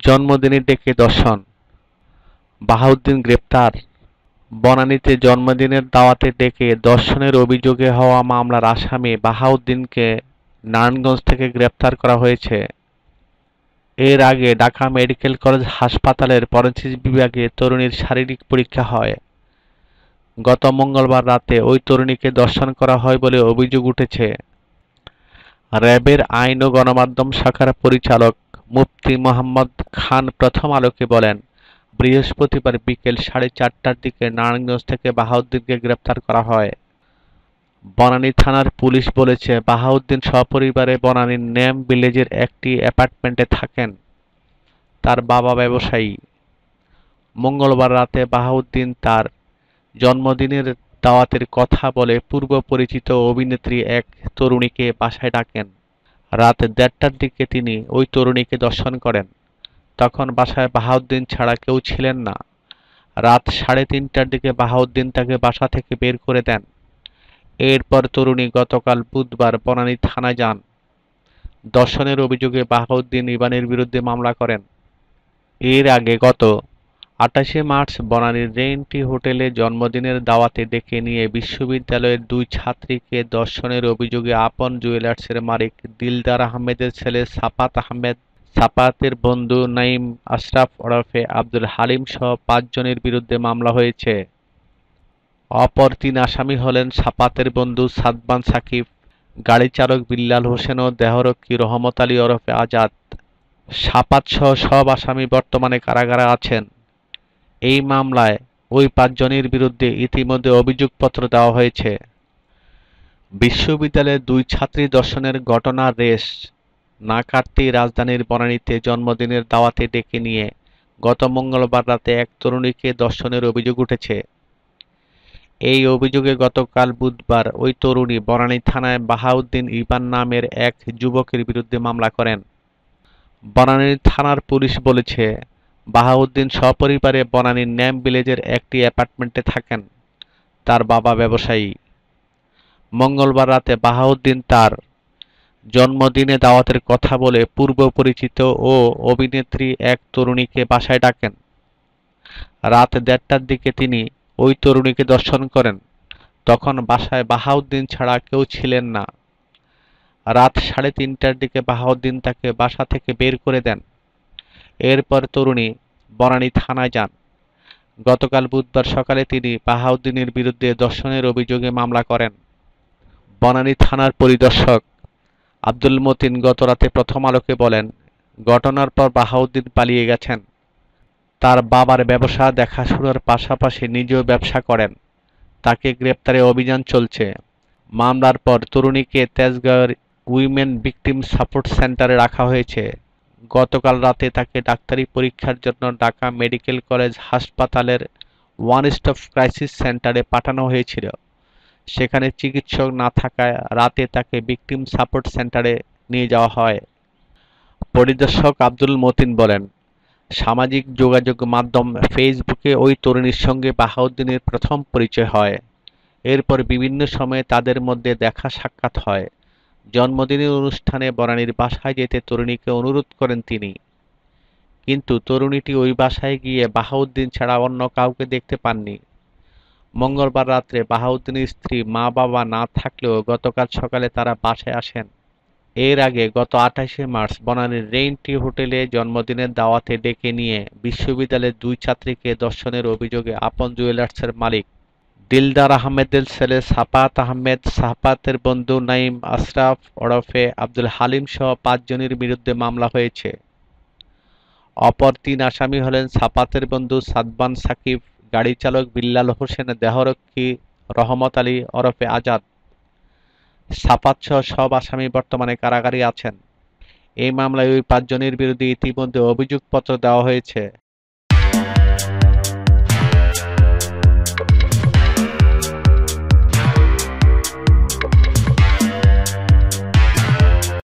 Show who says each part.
Speaker 1: জন্মদিনে ডেকে ধর্ষণ, বাহাউদ্দিন গ্রেপ্তার। বনানীতে জন্মদিনের দাওয়াতে ডেকে ধর্ষণের অভিযোগে হওয়া মামলার আসামি বাহাউদ্দিনকে নারায়ণগঞ্জ থেকে গ্রেপ্তার করা হয়েছে। এর আগে ঢাকা মেডিকেল কলেজ হাসপাতালের ফরেনসিক বিভাগে তরুণীর শারীরিক পরীক্ষা হয়। গত মঙ্গলবার রাতে ওই তরুণীকে ধর্ষণ করা হয় বলে অভিযোগ উঠেছে। র্যাবের আইন ও গণমাধ্যম শাখার পরিচালক মুফতি মোহাম্মদ খান প্রথম আলোকে বলেন, বৃহস্পতিবার বিকেল 4:30টার দিকে নারায়ণগঞ্জ থেকে বাহাউদ্দিনকে গ্রেপ্তার করা হয়। বনানী থানার পুলিশ বলেছে, বাহাউদ্দিন সপরিবারে বনানীর নেম ভিলেজের একটি অ্যাপার্টমেন্টে থাকেন। তার বাবা ব্যবসায়ী। মঙ্গলবার রাতে বাহাউদ্দিন তার জন্মদিনের দাওয়াতের কথা বলে পূর্ব পরিচিত অভিনেত্রী এক তরুণীকে বাসায় ডাকেন। রাত 1:30টার দিকে তিনি ওই তরুণীকে ধর্ষণ করেন। তখন বাসায় বাহাউদ্দিন ছাড়া কেউ ছিলেন না। রাত 3:30টার দিকে বাহাউদ্দিন তাকে বাসা থেকে বের করে দেন। এরপর তরুণী গতকাল বুধবার বনানী থানায় যান। ধর্ষণের অভিযোগে বাহাউদ্দিন ইবানের বিরুদ্ধে মামলা করেন। এর আগে গত 28শে মার্চ বনানীর রেইনট্রি হোটেলে জন্মদিনের দাওয়াতে ডেকে নিয়ে বিশ্ববিদ্যালয়ের 2 ছাত্রীকে ধর্ষণের অভিযোগে আপন জুয়েলার্সের মালিক দিলদার আহমেদের ছেলে সাফাত আহমেদ, সাফাতের বন্ধু নাঈম আশরাফ ওরফে আব্দুল হালিম সহ 5 জনের বিরুদ্ধে মামলা হয়েছে। অপর 3 আসামি হলেন সাফাতের বন্ধু সাদমান সাকিব, গাড়ি চালক বিল্লাল হোসেন ও দেহরক্ষী রহমত আলী ওরফে আজাদ। সাফাত সহ সব আসামি বর্তমানে কারাগারে আছেন। এই মামলায় ওই 5 জনের বিরুদ্ধে ইতিমধ্যে অভিযোগপত্র দেওয়া হয়েছে। বিশ্ববিদ্যালয়ের 2 ছাত্রী ধর্ষণের ঘটনার রেশ না কাটতেই রাজধানীর বনানীতে জন্মদিনের দাওয়াতে ডেকে নিয়ে গত মঙ্গলবার রাতে এক তরুণীকে ধর্ষণের অভিযোগ উঠেছে। এই অভিযোগে গতকাল বুধবার ওই তরুণী বনানী থানায় বাহাউদ্দিন ইবান নামের এক যুবকের বিরুদ্ধে মামলা করেন। বনানী থানার পুলিশ বলেছে, বাহাউদ্দিন সপরিবারে বনানীর নেম ভিলেজের একটি অ্যাপার্টমেন্টে থাকেন। তার বাবা ব্যবসায়ী। মঙ্গলবার রাতে বাহাউদ্দিন তার জন্মদিনে দাওয়াতের কথা বলে পূর্ব পরিচিত ও অভিনেত্রী এক তরুণীকে বাসায় ডাকেন। রাত 1:30টার দিকে তিনি ওই তরুণীকে ধর্ষণ করেন। তখন বাসায় বাহাউদ্দিন ছাড়া কেউ ছিলেন না। রাত 3:30টার দিকে বাহাউদ্দিন তাকে বাসা থেকে বের করে দেন। এরপর তরুণী বনানী থানায় যান। গতকাল বুধবার সকালে তিনি বাহাউদ্দিনের বিরুদ্ধে ধর্ষণের অভিযোগে মামলা করেন। বনানী থানার পরিদর্শক আব্দুল মতিন গতরাতে প্রথম আলোকে বলেন, ঘটনার পর বাহাউদ্দিন পালিয়ে গেছেন। তার বাবার ব্যবসা দেখাশোনার পাশাপাশি নিজেও ব্যবসা করেন। তাকে গ্রেপ্তারে অভিযান চলছে। মামলার পর তরুণীকে তেজগাঁওয়ের উইমেন ভিকটিম সাপোর্ট সেন্টারে রাখা হয়েছে। গতকাল রাতে তাকে ডাক্তারি পরীক্ষার জন্য ঢাকা মেডিকেল কলেজ হাসপাতালের ওয়ান স্টপ ক্রাইসিস সেন্টারে পাঠানো হয়েছিল। সেখানে চিকিৎসক না থাকায় রাতে তাকে ভিকটিম সাপোর্ট সেন্টারে নিয়ে যাওয়া হয়। পরিদর্শক আব্দুল মতিন বলেন, সামাজিক যোগাযোগ মাধ্যম ফেসবুকে ওই তরুণীর সঙ্গে বাহাউদ্দিনের প্রথম পরিচয় হয়। এরপর বিভিন্ন সময়ে তাদের মধ্যে দেখা সাক্ষাৎ হয়। জন্মদিনের অনুষ্ঠানে বনানীর বাসায় যেতে তরুণীকে অনুরোধ করেন তিনি। কিন্তু তরুণীটি ওই বাসায় গিয়ে বাহাউদ্দিন ছাড়া অন্য কাউকে দেখতে পাননি। মঙ্গলবার রাত্রে বাহাউদ্দিনের স্ত্রী মা বাবা না থাকলেও গতকাল সকালে তারা বাসায় আসেন। এর আগে গত 28শে মার্চ বনানীর রেইনট্রি হোটেলে জন্মদিনের দাওয়াতে ডেকে নিয়ে বিশ্ববিদ্যালয়ের 2 ছাত্রীকে ধর্ষণের অভিযোগে আপন জুয়েলার্সের মালিক দিলদার আহমেদের ছেলে সাফাত আহমেদ, সাফাতের বন্ধু নাঈম আশরাফ ওরফে আব্দুল হালিম সহ 5 জনের বিরুদ্ধে মামলা হয়েছে। অপর 3 আসামি হলেন সাফাতের বন্ধু সাদমান সাকিব, গাড়ি চালক বিল্লাল হোসেন, দেহরক্ষী রহমত আলী ওরফে আজাদ। সাফাত সহ সব আসামি বর্তমানে কারাগারে আছেন। এই মামলায় ওই 5 জনের বিরুদ্ধে ইতিমধ্যে অভিযোগপত্র দেওয়া হয়েছে।